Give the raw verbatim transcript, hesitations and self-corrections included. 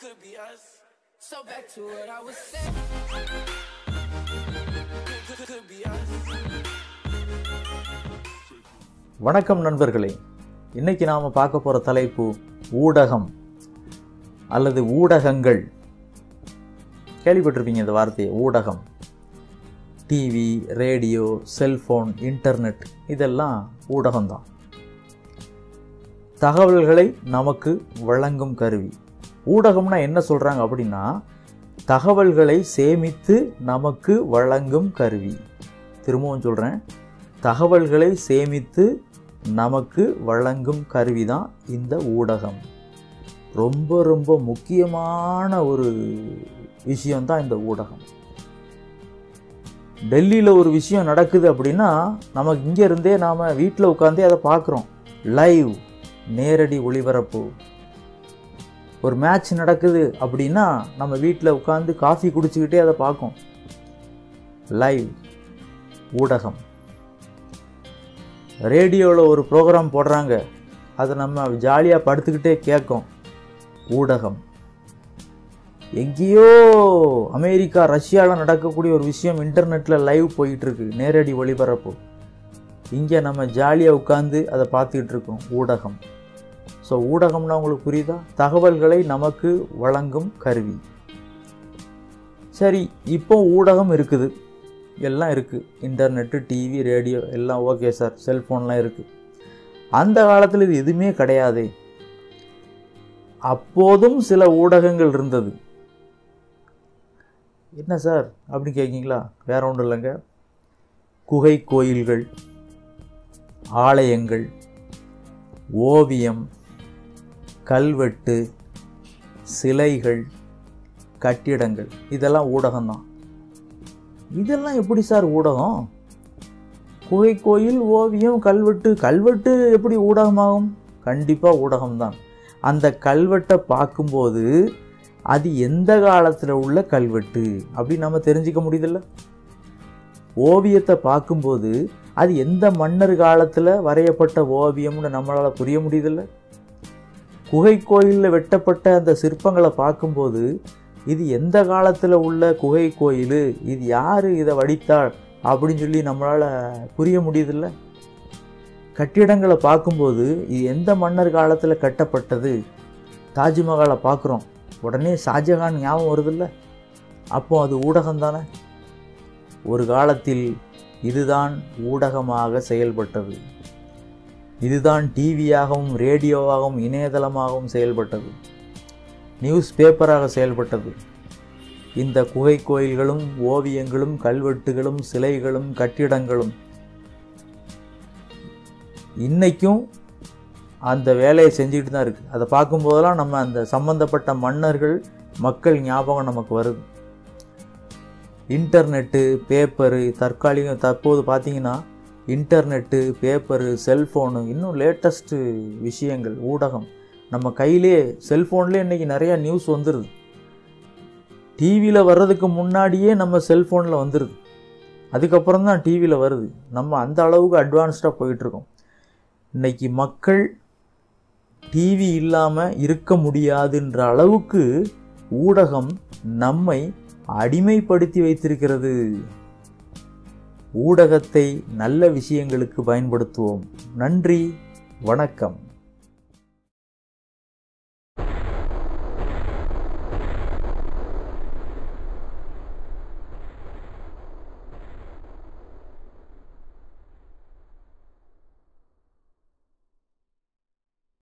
could be us. So back to what I was saying. Could be us. வணக்கம் நண்பர்களே, இன்னைக்கு நாம பார்க்க போற தலைப்பு ஊடகம் அல்லது ஊடகங்கள். கேள்விப்பட்டிருப்பீங்க இந்த வார்த்தையை, ஊடகம். டிவி, ரேடியோ, செல்போன், இன்டர்நெட் இதெல்லாம் ஊடகம்தான். தகவல்களை நமக்கு வழங்கும் கருவி. ஊடகம்னா என்ன சொல்கிறாங்க அப்படின்னா, தகவல்களை சேமித்து நமக்கு வழங்கும் கருவி. திரும்பவும் சொல்கிறேன், தகவல்களை சேமித்து நமக்கு வழங்கும் கருவி தான் இந்த ஊடகம். ரொம்ப ரொம்ப முக்கியமான ஒரு விஷயம்தான் இந்த ஊடகம். டெல்லியில் ஒரு விஷயம் நடக்குது அப்படின்னா நமக்கு இங்கே இருந்தே நாம் வீட்டில் உட்காந்தே அதை பார்க்குறோம். லைவ், நேரடி ஒளிபரப்பு. ஒரு மேட்ச் நடக்குது அப்படின்னா நம்ம வீட்டில் உட்காந்து காஃபி குடிச்சுக்கிட்டே அதை பார்க்கும். லைவ், ஊடகம். ரேடியோவில் ஒரு ப்ரோக்ராம் போடுறாங்க, அதை நம்ம ஜாலியாக படுத்துக்கிட்டே கேட்கும். ஊடகம். எங்கேயோ அமெரிக்கா, ரஷ்யாவில் நடக்கக்கூடிய ஒரு விஷயம் இன்டர்நெட்டில் லைவ் போயிட்டுருக்கு, நேரடி ஒளிபரப்பு. இங்கே நம்ம ஜாலியாக உட்காந்து அதை பார்த்துக்கிட்டு இருக்கோம். ஊடகம். ஸோ ஊடகம்னா உங்களுக்கு புரியுதா? தகவல்களை நமக்கு வழங்கும் கருவி. சரி, இப்போ ஊடகம் இருக்குது, எல்லாம் இருக்குது. இன்டர்நெட்டு, டிவி, ரேடியோ எல்லாம் ஓகே சார், செல்ஃபோன்லாம் இருக்குது. அந்த காலத்தில் இது எதுவுமே கிடையாது. அப்போதும் சில ஊடகங்கள் இருந்தது. என்ன சார் அப்படின்னு கேட்குறீங்களா? வேற ஒன்றும் இல்லைங்க. குகை கோயில்கள், ஆலயங்கள், ஓவியம், கல்வெட்டு, சிலைகள், கட்டிடங்கள் இதெல்லாம் ஊடகம்தான். இதெல்லாம் எப்படி சார் ஊடகம்? குகை கோயில், ஓவியம், கல்வெட்டு. கல்வெட்டு எப்படி ஊடகமாகும்? கண்டிப்பாக ஊடகம்தான். அந்த கல்வெட்டை பார்க்கும்போது அது எந்த காலத்தில் உள்ள கல்வெட்டு அப்படின்னு நம்ம தெரிஞ்சிக்க முடியுதில்ல. ஓவியத்தை பார்க்கும்போது அது எந்த மன்னர் காலத்தில் வரையப்பட்ட ஓவியம்னு நம்மளால் புரிய முடியுதில்ல. குகை கோயிலில் வெட்டப்பட்ட அந்த சிற்பங்களை பார்க்கும்போது இது எந்த காலத்தில் உள்ள குகை கோயில், இது யார் இதை வடித்தாள் அப்படின்னு சொல்லி நம்மளால் புரிய முடியுதில்ல. கட்டிடங்களை பார்க்கும்போது இது எந்த மன்னர் காலத்தில் கட்டப்பட்டது. தாஜ்மஹாலை பார்க்குறோம், உடனே ஷாஜகான் ஞாபகம் வருதில்ல. அப்போ அது ஊடகம் தானே. ஒரு காலத்தில் இதுதான் ஊடகமாக செயல்பட்டது. இதுதான் டிவியாகவும் ரேடியோவாகவும் இணையதளமாகவும் செயல்பட்டது. நியூஸ் பேப்பராக செயல்பட்டது. இந்த குகை கோயில்களும் ஓவியங்களும் கல்வெட்டுகளும் சிலைகளும் கட்டிடங்களும் இன்னைக்கும் அந்த வேலையை செஞ்சுக்கிட்டு தான் இருக்குது. அதை பார்க்கும்போதெல்லாம் நம்ம அந்த சம்பந்தப்பட்ட மன்னர்கள், மக்கள் ஞாபகம் நமக்கு வருது. இன்டர்நெட்டு, பேப்பரு, தற்காலிகம் தற்போது பார்த்திங்கன்னா இன்டர்நெட்டு, பேப்பரு, செல்ஃபோனு, இன்னும் லேட்டஸ்ட்டு விஷயங்கள், ஊடகம். நம்ம கையிலே செல்ஃபோன்லேயே இன்றைக்கி நிறையா நியூஸ் வந்துடுது. டிவியில் வர்றதுக்கு முன்னாடியே நம்ம செல்ஃபோனில் வந்துடுது. அதுக்கப்புறம் தான் டிவியில் வருது. நம்ம அந்த அளவுக்கு அட்வான்ஸ்டாக போயிட்டுருக்கோம். இன்றைக்கி மக்கள் டிவி இல்லாமல் இருக்க முடியாதுன்ற அளவுக்கு ஊடகம் நம்மை அடிமைப்படுத்தி வைத்திருக்கிறது. ஊடகத்தை நல்ல விஷயங்களுக்கு பயன்படுத்துவோம். நன்றி, வணக்கம்.